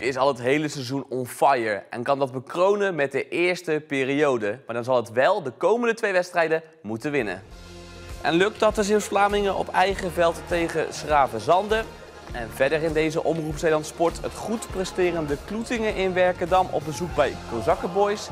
is al het hele seizoen on fire en kan dat bekronen met de eerste periode. Maar dan zal het wel de komende 2 wedstrijden moeten winnen. En lukt dat de Zeeuws-Vlamingen op eigen veld tegen 's Gravenzande? En verder in deze Omroep Zeeland Sport het goed presterende Kloetingen in Werkendam op bezoek bij Kozakkenboys.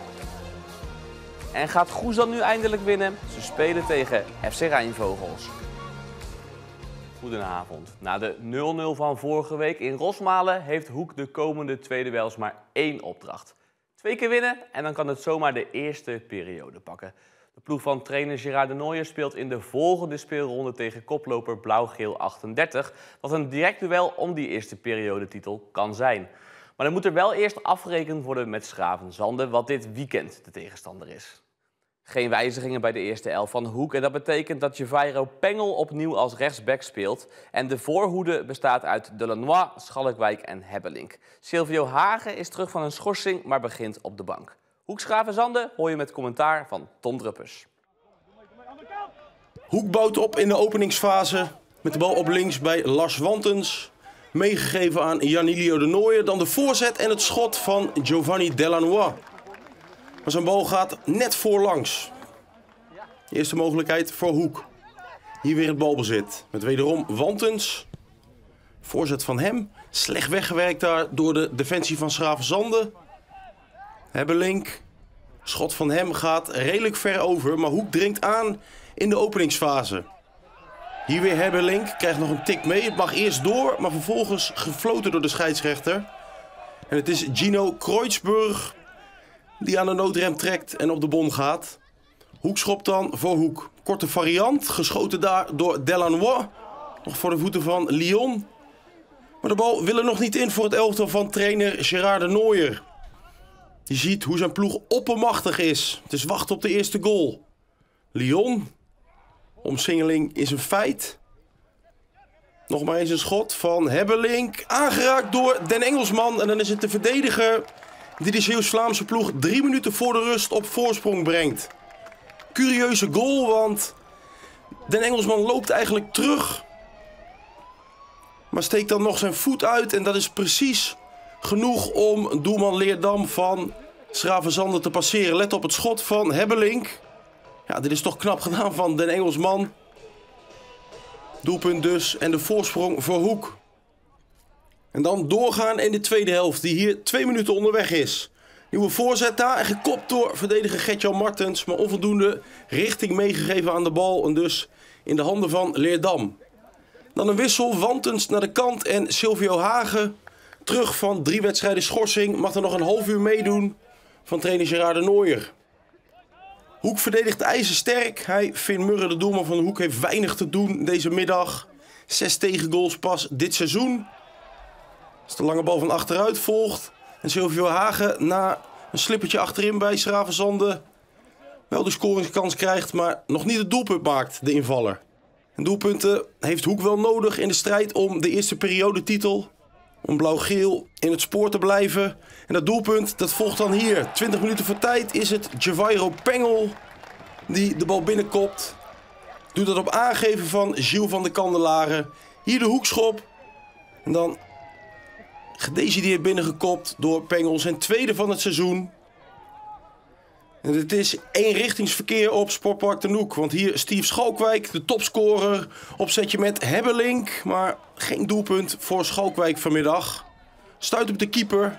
En gaat Goes dan nu eindelijk winnen? Ze spelen tegen FC Rijnvogels. Goedenavond. Na de 0-0 van vorige week in Rosmalen heeft Hoek de komende 2 duels maar 1 opdracht. 2 keer winnen en dan kan het zomaar de eerste periode pakken. De ploeg van trainer Gerard de Nooijer speelt in de volgende speelronde tegen koploper Blauw-Geel 38, wat een direct duel om die eerste periodetitel kan zijn. Maar dan moet er wel eerst afgerekend worden met 's Gravenzande, wat dit weekend de tegenstander is. Geen wijzigingen bij de eerste elf van Hoek en dat betekent dat Javairo Pengel opnieuw als rechtsback speelt. En de voorhoede bestaat uit Delanois, Schalkwijk en Hebbelink. Silvio Hagen is terug van een schorsing, maar begint op de bank. Hoek Gravenzande hoor je met commentaar van Tom Druppers. Hoek bouwt op in de openingsfase met de bal op links bij Lars Wantens. Meegegeven aan Janilio de Nooijer. Dan de voorzet en het schot van Giovanni Delanois. Maar zijn bal gaat net voorlangs. Eerste mogelijkheid voor Hoek. Hier weer het balbezit. Met wederom Wantens. Voorzet van hem. Slecht weggewerkt daar door de defensie van 's Gravenzande. Hebbelink. Schot van hem gaat redelijk ver over. Maar Hoek dringt aan in de openingsfase. Hier weer Hebbelink. Krijgt nog een tik mee. Het mag eerst door. Maar vervolgens gefloten door de scheidsrechter. En het is Gino Kreutzburg die aan de noodrem trekt en op de bon gaat. Hoek schopt dan voor Hoek. Korte variant, geschoten daar door Delanois. Nog voor de voeten van Lyon. Maar de bal wil er nog niet in voor het elftal van trainer Gerard de Nooijer. Je ziet hoe zijn ploeg oppermachtig is. Het is wachten op de eerste goal. Lyon. Omsingeling is een feit. Nog maar eens een schot van Hebbelink. Aangeraakt door Den Engelsman. En dan is het de verdediger die de Zeeuws-Vlaamse ploeg 3 minuten voor de rust op voorsprong brengt. Curieuze goal, want Den Engelsman loopt eigenlijk terug. Maar steekt dan nog zijn voet uit. En dat is precies genoeg om doelman Leerdam van 's Gravenzande te passeren. Let op het schot van Hebbelink. Ja, dit is toch knap gedaan van Den Engelsman. Doelpunt dus en de voorsprong voor Hoek. En dan doorgaan in de tweede helft, die hier 2 minuten onderweg is. Nieuwe voorzet daar en gekopt door verdediger Gertjan Martens. Maar onvoldoende richting meegegeven aan de bal en dus in de handen van Leerdam. Dan een wissel, Wantens naar de kant en Silvio Hagen. Terug van 3 wedstrijden schorsing, mag er nog een half uur meedoen van trainer Gerard de Nooijer. Hoek verdedigt ijzersterk. Finn Murre, de doelman van de Hoek, heeft weinig te doen deze middag. 6 tegengoals pas dit seizoen. Als de lange bal van achteruit volgt. En Silvio Hagen na een slippertje achterin bij 's Gravenzande wel de scoringskans krijgt, maar nog niet het doelpunt maakt, de invaller. En doelpunten heeft Hoek wel nodig in de strijd om de eerste periodetitel. Om Blauw-Geel in het spoor te blijven. En dat doelpunt, dat volgt dan hier. 20 minuten voor tijd is het Javairo Pengel die de bal binnenkopt. Doet dat op aangeven van Gilles van de Candelaren. Hier de hoekschop. En dan gedecideerd binnengekopt door Pengel, zijn tweede van het seizoen. En het is eenrichtingsverkeer op Sportpark Den Hoek. Want hier Steve Schalkwijk, de topscorer. Opzetje met Hebbelink. Maar geen doelpunt voor Schalkwijk vanmiddag. Stuit op de keeper.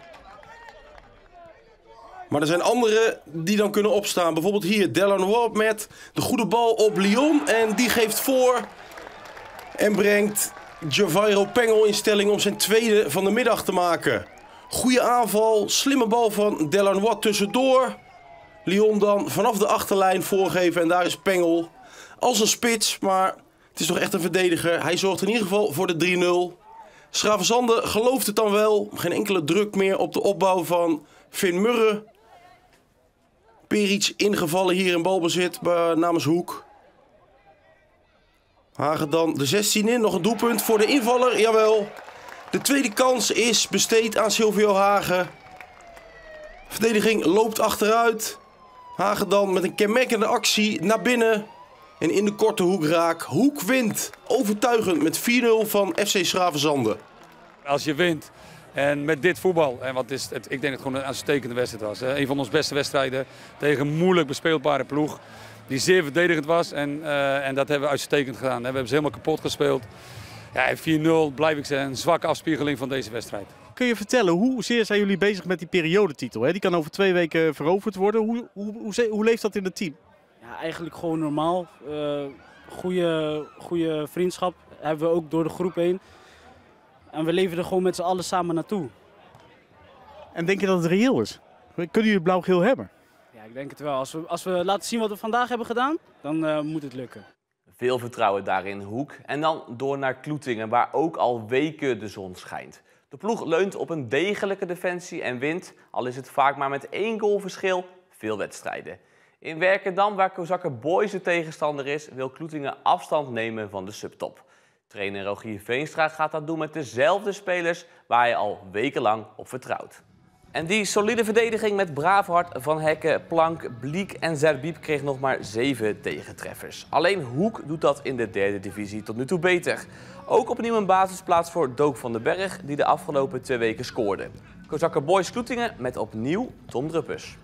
Maar er zijn anderen die dan kunnen opstaan. Bijvoorbeeld hier Delanois met de goede bal op Lyon. En die geeft voor. En brengt Javairo Pengel in stelling om zijn tweede van de middag te maken. Goede aanval. Slimme bal van Delanois tussendoor. Lyon dan vanaf de achterlijn voorgeven en daar is Pengel als een spits, maar het is toch echt een verdediger. Hij zorgt in ieder geval voor de 3-0. 's Gravenzande gelooft het dan wel. Geen enkele druk meer op de opbouw van Finn Murre. Peric ingevallen hier in balbezit namens Hoek. Hagen dan de 16 in, nog een doelpunt voor de invaller, jawel. De tweede kans is besteed aan Silvio Hagen. Verdediging loopt achteruit. Hagen dan met een kenmerkende actie naar binnen. En in de korte hoek raak. Hoek wint overtuigend met 4-0 van FC 's Gravenzande. Als je wint, En met dit voetbal, en ik denk dat het gewoon een uitstekende wedstrijd was. Een van onze beste wedstrijden tegen een moeilijk bespeelbare ploeg. Die zeer verdedigend was en dat hebben we uitstekend gedaan. We hebben ze helemaal kapot gespeeld. Ja, 4-0 blijf ik zeggen, een zwakke afspiegeling van deze wedstrijd. Kun je vertellen, hoezeer zijn jullie bezig met die periodetitel? Die kan over 2 weken veroverd worden. Hoe leeft dat in het team? Ja, eigenlijk gewoon normaal. Goede vriendschap hebben we ook door de groep heen. En we leven er gewoon met z'n allen samen naartoe. En denk je dat het reëel is? Kunnen jullie blauw-geel hebben? Ja, ik denk het wel. Als we laten zien wat we vandaag hebben gedaan, dan moet het lukken. Veel vertrouwen daarin Hoek. En dan door naar Kloetingen, waar ook al weken de zon schijnt. De ploeg leunt op een degelijke defensie en wint, al is het vaak maar met 1 goal verschil, veel wedstrijden. In Werkendam, waar Kozakker Boys de tegenstander is, wil Kloetingen afstand nemen van de subtop. Trainer Rogier Veenstra gaat dat doen met dezelfde spelers waar hij al wekenlang op vertrouwt. En die solide verdediging met Braafhart, Van Hekken, Plank, Bliek en Zerbib kreeg nog maar 7 tegentreffers. Alleen Hoek doet dat in de 3e divisie tot nu toe beter. Ook opnieuw een basisplaats voor Dook van den Berg, die de afgelopen 2 weken scoorde. Kozakker Boys Kloetingen met opnieuw Tom Druppers.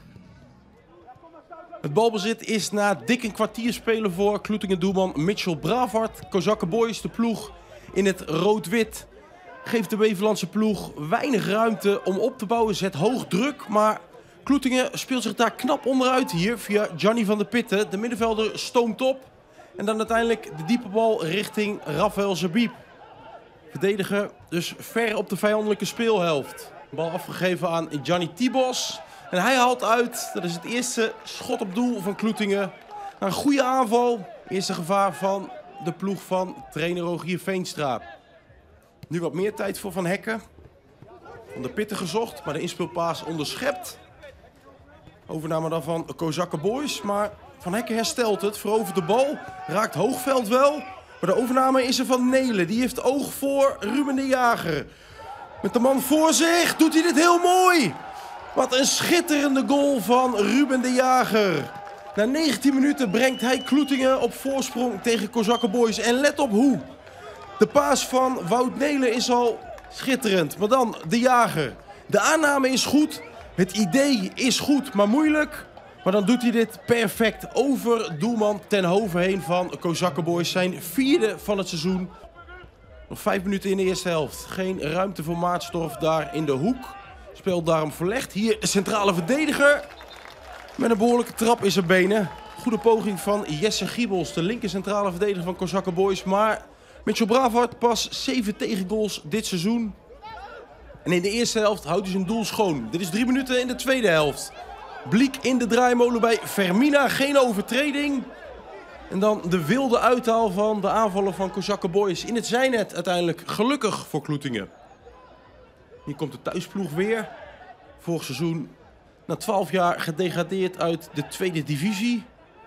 Het balbezit is na dik een kwartier spelen voor Kloetingen-doelman Mitchell Braafhart. Kozakker Boys, de ploeg in het rood-wit, geeft de Bevelandse ploeg weinig ruimte om op te bouwen. Zet hoog druk, maar Kloetingen speelt zich daar knap onderuit hier via Gianni van der Pitten. De middenvelder stoomt op en dan uiteindelijk de diepe bal richting Rafael Zerbib. Verdediger dus ver op de vijandelijke speelhelft. Bal afgegeven aan Gianni Tibos. En hij haalt uit. Dat is het eerste schot op doel van Kloetingen. Een goede aanval. Eerste gevaar van de ploeg van trainer Rogier Veenstra. Nu wat meer tijd voor Van Hekken. Van der Pitten gezocht, maar de inspeelpaas onderschept. Overname dan van Kozakker Boys. Maar Van Hekken herstelt het, verovert de bal. Raakt Hoogveld wel. Maar de overname is er van Nelen. Die heeft oog voor Ruben de Jager. Met de man voor zich doet hij dit heel mooi. Wat een schitterende goal van Ruben de Jager. Na 19 minuten brengt hij Kloetingen op voorsprong tegen Kozakker Boys. En let op hoe. De paas van Wout Nelen is al schitterend. Maar dan de Jager. De aanname is goed. Het idee is goed, maar moeilijk. Maar dan doet hij dit perfect over doelman ten Hove heen van Kozakker Boys. Zijn 4e van het seizoen. Nog 5 minuten in de eerste helft. Geen ruimte voor Maatstorff daar in de hoek. Speelt daarom verlegd. Hier centrale verdediger. Met een behoorlijke trap in zijn benen. Goede poging van Jesse Giebels, de linker centrale verdediger van Kozakker Boys. Maar Mitchell Braafhart pas 7 tegengoals dit seizoen. En in de eerste helft houdt hij zijn doel schoon. Dit is 3 minuten in de tweede helft. Bliek in de draaimolen bij Fermina. Geen overtreding. En dan de wilde uithaal van de aanvallen van Kozakker Boys. In het zijnet uiteindelijk gelukkig voor Kloetingen. Hier komt de thuisploeg weer. Vorig seizoen na 12 jaar gedegradeerd uit de 2e divisie.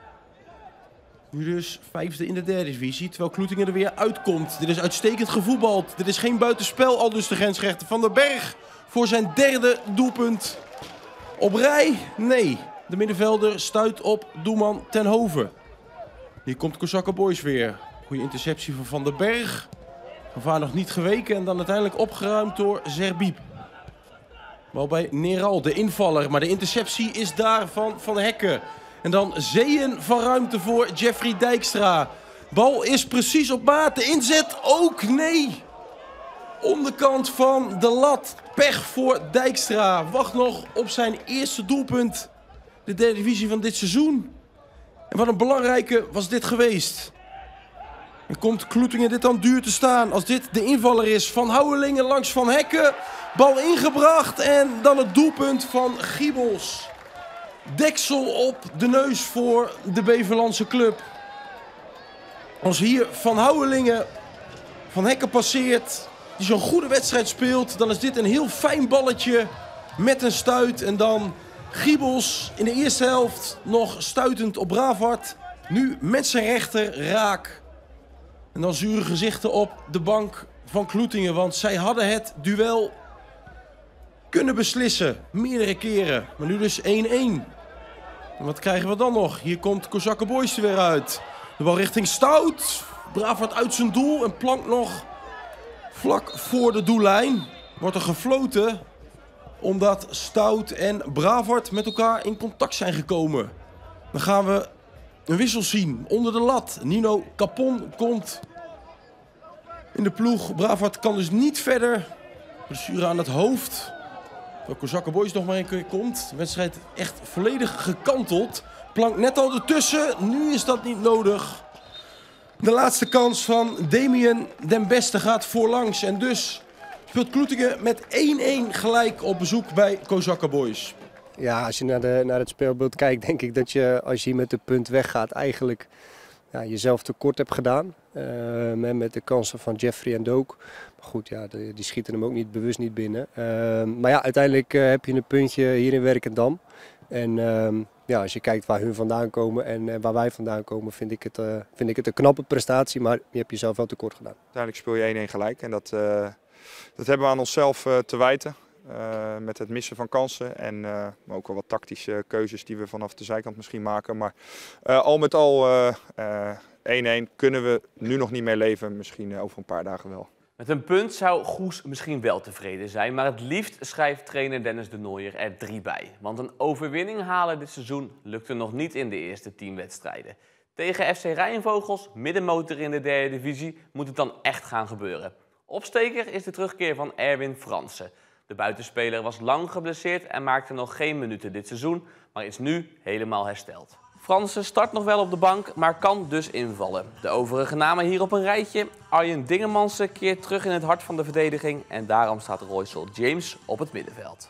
Nu dus 5e in de 3e divisie, terwijl Kloetingen er weer uitkomt. Dit is uitstekend gevoetbald. Dit is geen buitenspel, aldus de grensrechter Van den Berg voor zijn 3e doelpunt op rij. Nee, de middenvelder stuit op doelman ten Hove. Hier komt Kozakker Boys weer. Goede interceptie van Van den Berg. Gevaar nog niet geweken en dan uiteindelijk opgeruimd door Zerbib. Wel bij Neral, de invaller, maar de interceptie is daar van Van Hekken. En dan zeeën van ruimte voor Jeffrey Dijkstra. Bal is precies op maat. De inzet ook nee. Onderkant van de lat. Pech voor Dijkstra. Wacht nog op zijn eerste doelpunt. De 3e divisie van dit seizoen. En wat een belangrijke was dit geweest. En komt Kloetingen dit dan duur te staan als dit de invaller is. Van Houwelingen langs Van Hekken. Bal ingebracht en dan het doelpunt van Giebels. Deksel op de neus voor de Bevelandse club. Als hier Van Houwelingen Van Hekken passeert, die zo'n goede wedstrijd speelt, dan is dit een heel fijn balletje met een stuit. En dan Giebels in de eerste helft nog stuitend op Braafhart. Nu met zijn rechter raak. En dan zure gezichten op de bank van Kloetingen, want zij hadden het duel kunnen beslissen. Meerdere keren, maar nu dus 1-1. En wat krijgen we dan nog? Hier komt Kozakker Boys er weer uit. De bal richting Stout. Braafhart uit zijn doel en Plank nog vlak voor de doellijn. wordt er gefloten omdat Stout en Bravard met elkaar in contact zijn gekomen. Dan gaan we een wissel zien onder de lat. Nino Capon komt in de ploeg. Bravard kan dus niet verder. Blessure aan het hoofd. De Kozakken Boys nog maar een keer komt. De wedstrijd echt volledig gekanteld. Plank net al ertussen. Nu is dat niet nodig. De laatste kans van Damien den Beste gaat voorlangs. En dus speelt Kloetingen met 1-1 gelijk op bezoek bij Kozakken Boys. Ja, als je naar het speelbeeld kijkt, denk ik dat je, als je hier met de punt weggaat, eigenlijk jezelf tekort hebt gedaan. Met de kansen van Jeffrey en Doak. Maar goed, ja, die schieten hem ook niet bewust niet binnen. Maar ja, uiteindelijk heb je een puntje hier in Werkendam. En als je kijkt waar hun vandaan komen en waar wij vandaan komen, vind ik het een knappe prestatie. Maar je hebt jezelf wel tekort gedaan. Uiteindelijk speel je 1-1 gelijk en dat hebben we aan onszelf te wijten. Met het missen van kansen en maar ook wel wat tactische keuzes die we vanaf de zijkant misschien maken. Maar al met al 1-1 kunnen we nu nog niet meer leven, misschien over een paar dagen wel. Met een punt zou Goes misschien wel tevreden zijn, maar het liefst schrijft trainer Dennis de Nooijer er 3 bij. Want een overwinning halen dit seizoen lukte nog niet in de eerste 10 wedstrijden. Tegen FC Rijnvogels, middenmotor in de 3e divisie, moet het dan echt gaan gebeuren. Opsteker is de terugkeer van Erwin Fransen. De buitenspeler was lang geblesseerd en maakte nog geen minuten dit seizoen, maar is nu helemaal hersteld. Fransen start nog wel op de bank, maar kan dus invallen. De overige namen hier op een rijtje. Arjen Dingemansen keert terug in het hart van de verdediging en daarom staat Roysel James op het middenveld.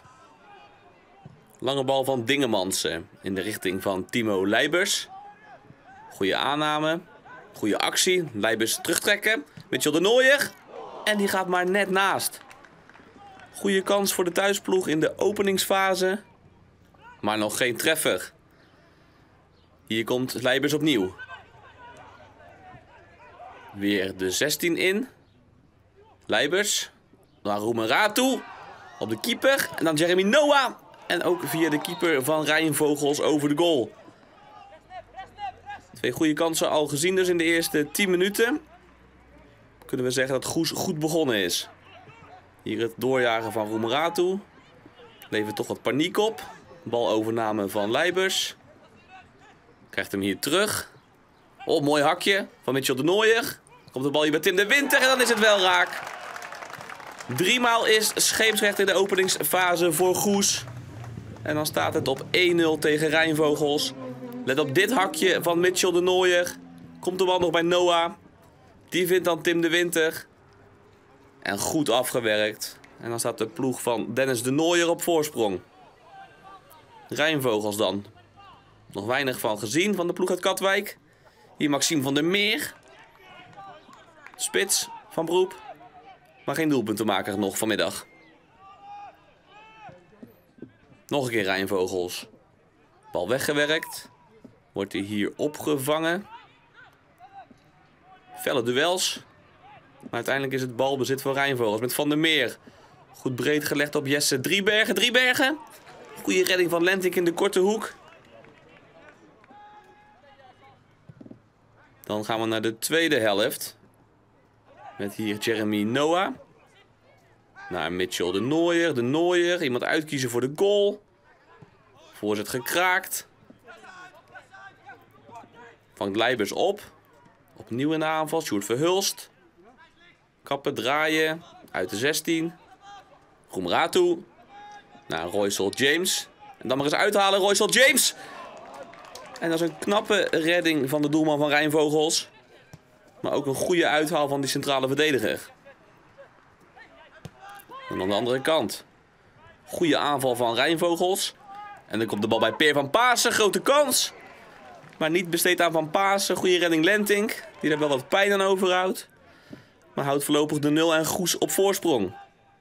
Lange bal van Dingemansen in de richting van Timo Leibers. Goede aanname, goede actie. Leibers terugtrekken. Mitchell de Nooijer. En die gaat maar net naast. Goede kans voor de thuisploeg in de openingsfase. Maar nog geen treffer. Hier komt Leibers opnieuw. Weer de 16 in. Leibers. Naar Roemeratu. Op de keeper. En dan Jeremy Noah. En ook via de keeper van Rijnvogels over de goal. 2 goede kansen al gezien dus in de eerste 10 minuten. Kunnen we zeggen dat Goes goed begonnen is. Hier het doorjagen van Roemeratu. Levert toch wat paniek op. Balovername van Leibers. Krijgt hem hier terug. Oh, mooi hakje van Mitchell de Nooijer. Komt de bal hier bij Tim de Winter en dan is het wel raak. 3 maal is scheepsrecht in de openingsfase voor Goes. En dan staat het op 1-0 tegen Rijnvogels. Let op dit hakje van Mitchell de Nooijer. Komt de bal nog bij Noah. Die vindt dan Tim de Winter. En goed afgewerkt. En dan staat de ploeg van Dennis de Nooijer op voorsprong. Rijnvogels dan. Nog weinig van gezien van de ploeg uit Katwijk. Hier Maxime van der Meer. Spits van beroep. Maar geen doelpuntenmaker nog vanmiddag. Nog een keer Rijnvogels. Bal weggewerkt. Wordt hij hier opgevangen. Felle duels. Maar uiteindelijk is het balbezit voor Rijnvogels met Van der Meer. Goed breed gelegd op Jesse Driebergen. Driebergen. Goede redding van Lentink in de korte hoek. Dan gaan we naar de tweede helft. Met hier Jeremy Noah. Naar Mitchell de Nooijer. De Nooijer. Iemand uitkiezen voor de goal. Voorzet gekraakt. Vangt Leibers op. Opnieuw in de aanval. Sjoerd Verhulst. Kappen, draaien. Uit de 16. Roemeratu. Naar Roysel James. En dan maar eens uithalen. Roysel James. En dat is een knappe redding van de doelman van Rijnvogels. Maar ook een goede uithaal van die centrale verdediger. En aan de andere kant. Goede aanval van Rijnvogels. En dan komt de bal bij Peer van Pasen. Grote kans. Maar niet besteed aan Van Pasen. Goede redding Lentink. Die er wel wat pijn aan overhoudt. Maar houdt voorlopig de 0 en Goes op voorsprong.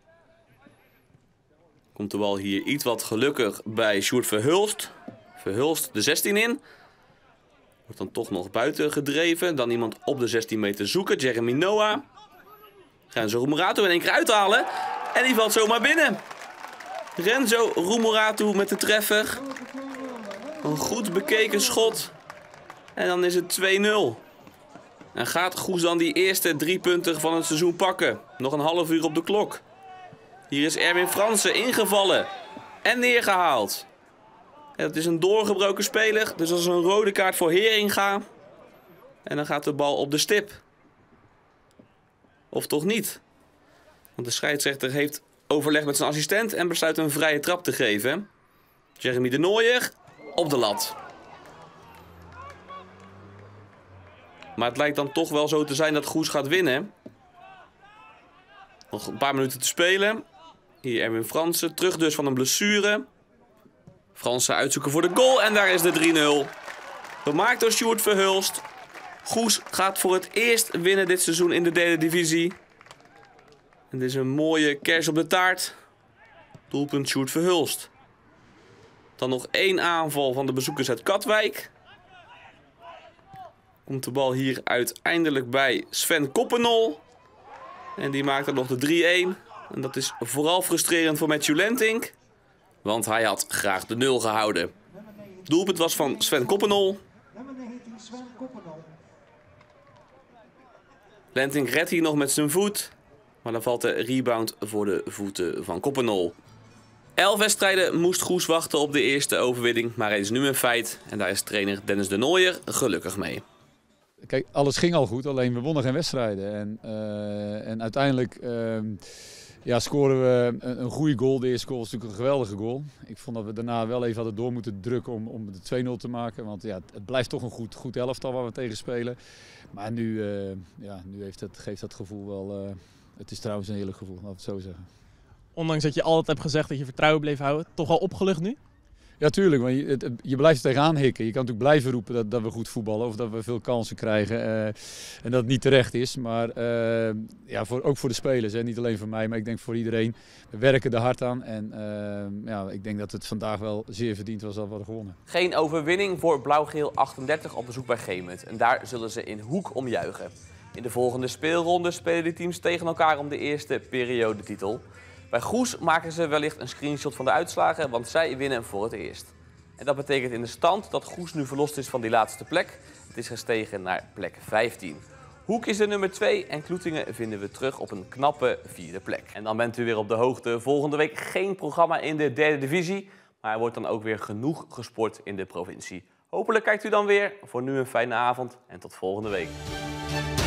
Komt de bal hier iets wat gelukkig bij Sjoerd Verhulst. Verhulst de 16 in. Wordt dan toch nog buiten gedreven. Dan iemand op de 16 meter zoeken. Jeremy Noah. Renzo Roemeratu in één keer uithalen. En die valt zomaar binnen. Renzo Roemeratu met de treffer. Een goed bekeken schot. En dan is het 2-0. En gaat Goes dan die eerste 3 punten van het seizoen pakken. Nog een half uur op de klok. Hier is Erwin Fransen ingevallen en neergehaald. En het is een doorgebroken speler, dus dat is een rode kaart voor Heringa. En dan gaat de bal op de stip. Of toch niet? Want de scheidsrechter heeft overleg met zijn assistent en besluit een vrije trap te geven. Jeremy de Nooijer op de lat. Maar het lijkt dan toch wel zo te zijn dat Goes gaat winnen. Nog een paar minuten te spelen. Hier Erwin Fransen, terug dus van een blessure. Fransen uitzoeken voor de goal en daar is de 3-0. Gemaakt door Sjoerd Verhulst. Goes gaat voor het eerst winnen dit seizoen in de derde divisie. En dit is een mooie kers op de taart. Doelpunt Sjoerd Verhulst. Dan nog 1 aanval van de bezoekers uit Katwijk. Komt de bal hier uiteindelijk bij Sven Koppenol. En die maakt er nog de 3-1. En dat is vooral frustrerend voor Matthew Lentink. Want hij had graag de 0 gehouden. Doelpunt was van Sven Koppenol. Lentink redt hier nog met zijn voet. Maar dan valt de rebound voor de voeten van Koppenol. 11 wedstrijden moest Goes wachten op de eerste overwinning. Maar het is nu een feit. En daar is trainer Dennis de Nooijer gelukkig mee. Kijk, alles ging al goed, alleen we wonnen geen wedstrijden. En uiteindelijk scoren we een goede goal. De eerste goal was natuurlijk een geweldige goal. Ik vond dat we daarna wel even hadden door moeten drukken om de 2-0 te maken. Want ja, het blijft toch een goed elftal waar we tegen spelen. Maar nu geeft dat gevoel wel... het is trouwens een heerlijk gevoel, laten we het zo zeggen. Ondanks dat je altijd hebt gezegd dat je vertrouwen bleef houden, toch wel opgelucht nu? Ja, tuurlijk. Maar je blijft er tegenaan hikken. Je kan natuurlijk blijven roepen dat we goed voetballen of dat we veel kansen krijgen. En dat het niet terecht is. Maar ook voor de spelers. Hè. Niet alleen voor mij, maar ik denk voor iedereen. We werken er hard aan. En ik denk dat het vandaag wel zeer verdiend was dat we hadden gewonnen. Geen overwinning voor Blauw-Geel 38 op bezoek bij Gemert. En daar zullen ze in Hoek om juichen. In de volgende speelronde spelen de teams tegen elkaar om de eerste periodetitel. Bij Goes maken ze wellicht een screenshot van de uitslagen, want zij winnen voor het eerst. En dat betekent in de stand dat Goes nu verlost is van die laatste plek. Het is gestegen naar plek 15. Hoek is de nummer 2 en Kloetingen vinden we terug op een knappe 4e plek. En dan bent u weer op de hoogte. Volgende week geen programma in de derde divisie, maar er wordt dan ook weer genoeg gesport in de provincie. Hopelijk kijkt u dan weer. Voor nu een fijne avond en tot volgende week.